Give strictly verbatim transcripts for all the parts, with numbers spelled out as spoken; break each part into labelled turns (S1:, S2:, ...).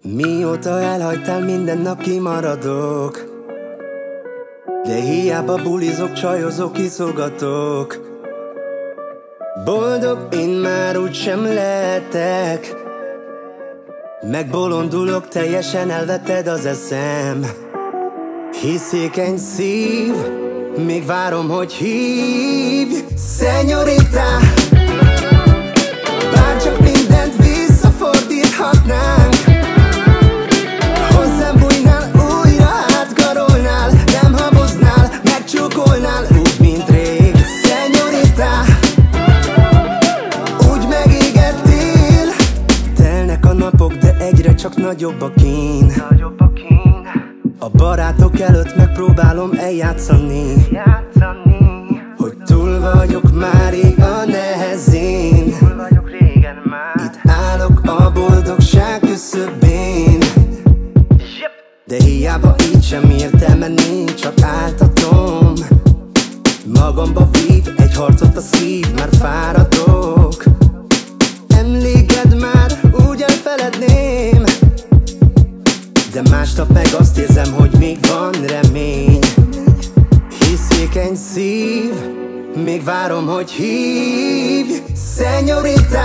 S1: Mióta elhagytál, minden nap kimaradok, de hiába bulizok, csajozok, iszogatok. Boldog én már úgysem lehetek, megbolondulok, teljesen elvetted az eszem. Hiszékeny szív, még várom, hogy hívj, Szenyorita. Bárcsak mindent visszafordíthatnánk, hozzám bújnál, újra átkarolnál, nem haboznál, megcsókolnál, úgy, mint rég, Szenyorita. Úgy megégettél. Telnek a napok, de egyre csak nagyobb a kín. A barátok előtt megpróbálom eljátszani, hogy túl vagyok már rég a nehezén. Itt állok a boldogság küszöbén, de hiába így sem értelme nincs, csak áltatom. Magamba vív egy harcot a szív, már fáradok. Emléked már úgy elfeledném, de másnap meg azt érzem, hogy még van remény. Hiszékeny szív, még várom, hogy hívj, Szenyorita.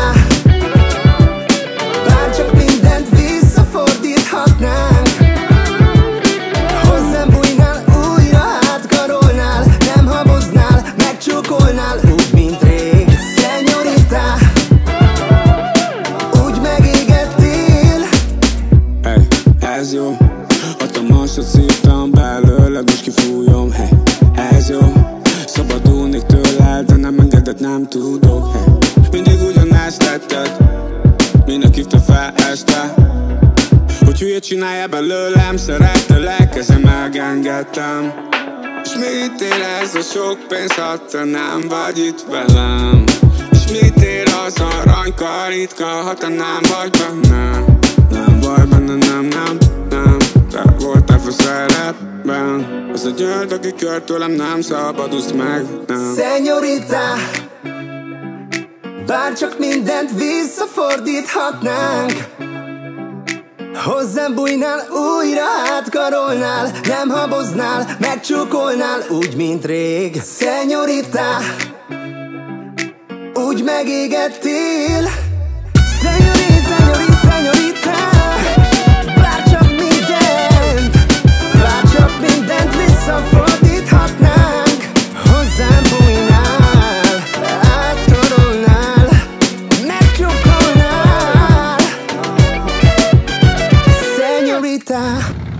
S1: Bárcsak mindent visszafordíthatnánk, hozzám bújnál, újra átkarolnál, nem haboznál, megcsókolnál, úgy, mint rég, Szenyorita. Úgy megégettél.
S2: Hey, ez jó, hatalmasat szívtam belőle, most kifújom. Hey, ez jó, szabadulnék tőled, de nem engedett, nem tudok. Hey, mindig ugyanezt tetted, minek hívta fel este, hogy hülye csinálja belőlem, szerettelek, ezen megengedtem. És mit ér ez a sok pénz, ha te nem vagy itt velem? És mit ér az aranykar ritka, ha te nem vagy benne? Nem vagy benne, nem, nem, nem, te voltál fő szerepben. Ez a gyöngy, aki kör tőlem, nem szabadulsz meg, nem.
S1: Szenyorita, bárcsak mindent visszafordíthatnánk, hozzám bújnál, újra átkarolnál, nem haboznál, megcsókolnál, úgy, mint rég, Szenyorita. Úgy megégettél. Szenyorita, szenyorita, szenyorita. Bárcsak mindent, bárcsak mindent visszafordíthatnánk, hozzám bújnál, átkarolnál, megcsókolnál, Szenyorita.